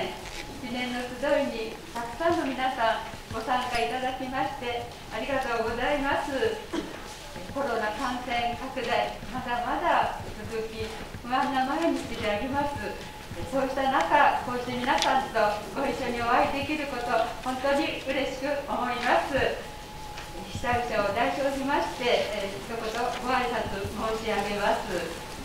年、記念の集いにたくさんの皆さんご参加いただきましてありがとうございます。コロナ感染拡大、まだまだ続き、不安な毎日であります。そうした中、こうして皆さんとご一緒にお会いできること、本当に嬉しく思います。被災者を代表しまして、一言ご挨拶申し上げます。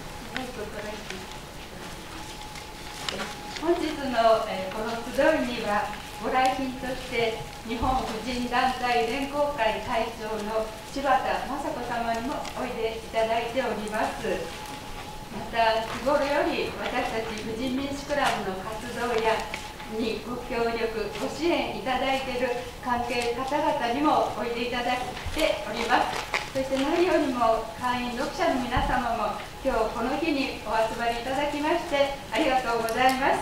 本日の、この集いには、ご来賓として日本婦人団体連合会会長の柴田雅子様にもおいでいただいております。また日頃より私たち婦人民主クラブの活動やにご協力ご支援いただいている関係方々にもおいでいただいております。そして何よりも会員読者の皆様も今日この日にお集まりいただきましてありがとうございます。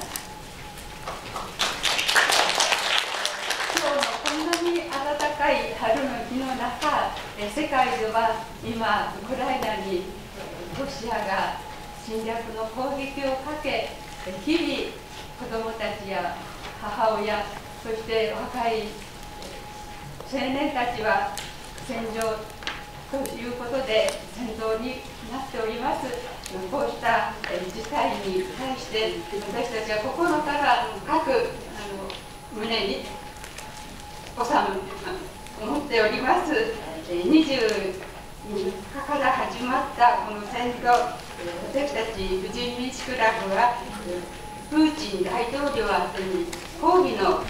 今日のこんなに暖かい春の日の中、世界では今ウクライナにロシアが侵略の攻撃をかけ、日々子どもたちや母親、そして若い青年たちは戦場ということで戦闘になっております。こうした事態に対して私たちは心から深く胸に思っております。24日から始まったこの戦闘、私たち婦人民主クラブはプーチン大統領宛てに抗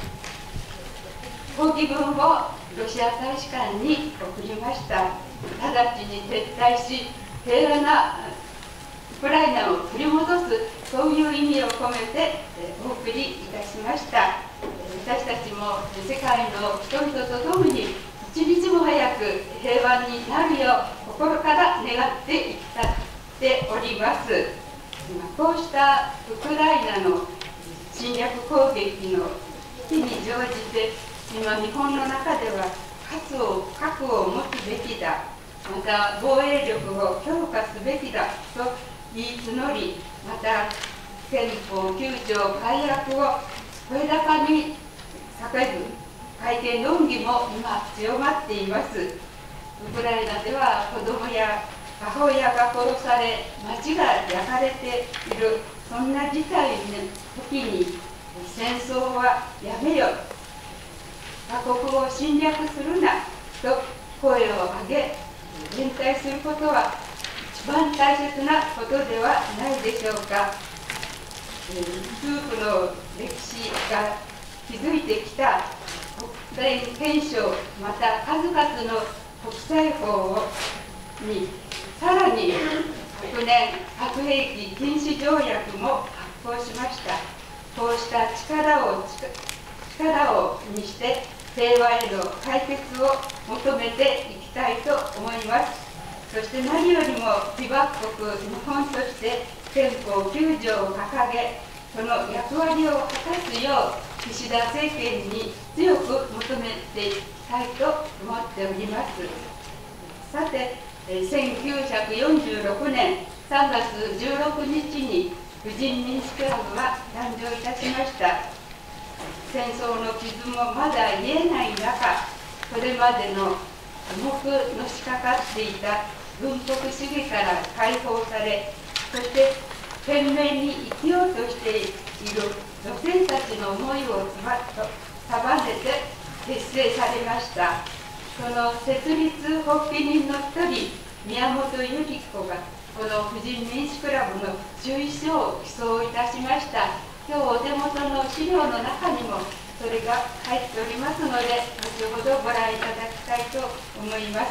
議文をロシア大使館に送りました。直ちに撤退し、平和なウクライナを取り戻す、そういう意味を込めてお送りいたしました。私たちも世界の人々と共に一日も早く平和になるよう心から願っていきたっております。こうしたウクライナの侵略攻撃の日に乗じて、今日本の中では核を持つべきだ、また防衛力を強化すべきだと言い募り、また憲法9条改悪を声高に叫ぶ改憲論議も今強まっています。ウクライナでは子どもや母親が殺され、町が焼かれている、そんな事態の時に戦争はやめよ、他国を侵略するなと声を上げ連帯することは一番大切なことではないでしょうか。夫婦の歴史が築いてきた国連憲章、また数々の国際法にさらに昨年核兵器禁止条約も発効しました。こうした力をにして平和への解決を求めていきたいと思います。そして何よりも被爆国日本として憲法9条を掲げ、その役割を果たすよう岸田政権に強く求めていきたいと思っております。さて、1946年3月16日に婦人民主クラブは誕生いたしました。戦争の傷もまだ癒えない中、それまでの重くのしかかっていた軍国主義から解放され、そして懸命に生きようとしている女性たちの思いを束ねて結成されました。その設立発起人の一人、宮本由里子がこの婦人民主クラブの注意書を起草いたしました。今日お手元の資料の中にもそれが入っておりますので、後ほどご覧いただきたいと思います。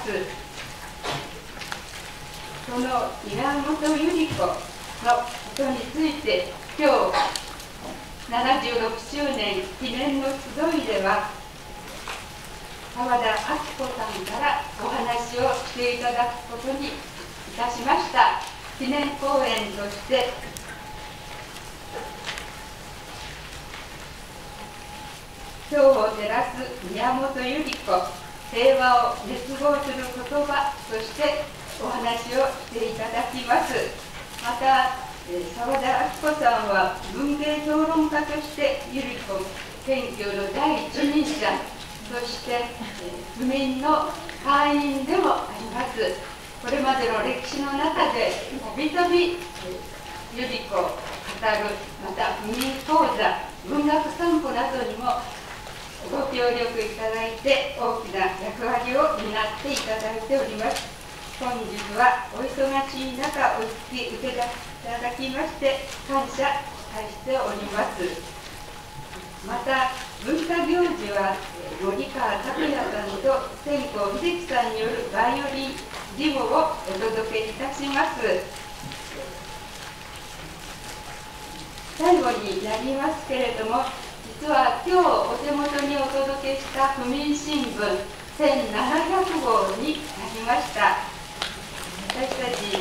その宮本由里子のことについて、今日76周年記念の集いでは、澤田亜希子さんからお話をしていただくことにいたしました。記念講演として今日を照らす宮本由里子、平和を熱望する言葉としてお話をしていただきます。また澤田明子さんは文芸評論家として百合子研究の第一人者、そして、不眠の会員でもあります。これまでの歴史の中でたびたび百合子を語る、また不眠講座、文学散歩などにもご協力いただいて大きな役割を担っていただいております。本日はお忙しい中お聞き受けいただきまして感謝しております。また文化行事は森川拓也さんと千光秀樹さんによるバイオリンデモをお届けいたします。最後になりますけれども、実は今日お手元にお届けした不眠新聞1700号になりました。私たち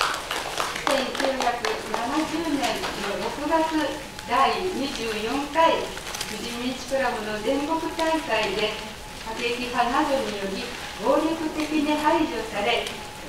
1970年の6月第24回富士見市クラブの全国大会で過激派などにより暴力的に排除され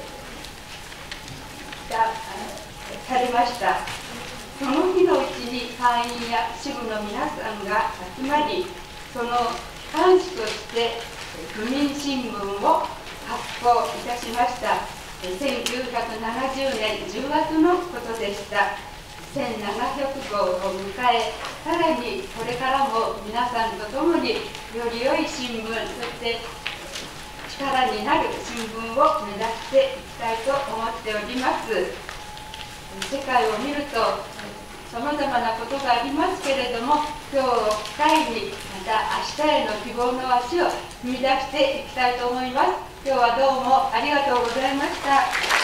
ました。その日のうちに会員や支部の皆さんが集まり、その機関紙として不眠新聞を発行いたしました。1970年10月のことでした。1700号を迎え、さらにこれからも皆さんと共により良い新聞、そして力になる新聞を目指していきたいと思っております。世界を見るとさまざまなことがありますけれども、今日を機会にまた明日への希望の足を踏み出していきたいと思います。今日はどうもありがとうございました。